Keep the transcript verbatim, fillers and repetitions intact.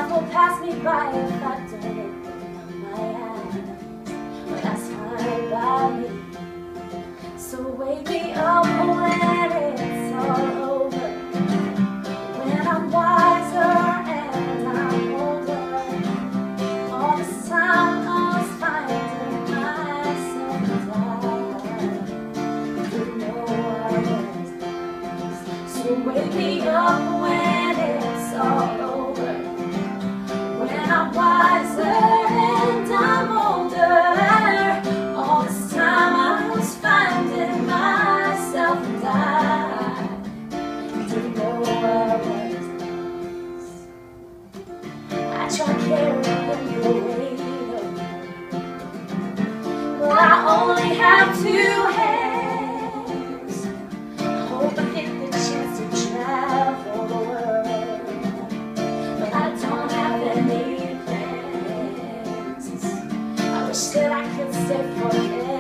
life will pass me by if I don't open my eyes. But that's fine by me. So wake me up when it's all over, when I'm wiser and I'm older. All this time I was finding myself and I didn't know I was lost. So wake me up when it's all over, when I'm wiser and I'm older. All this time I was finding myself and I didn't know I was lost. I tried carrying the weight of you, but I only have two hands. Hope I get the chance to travel the world, but I don't have any plans. I wish that I could stay forever.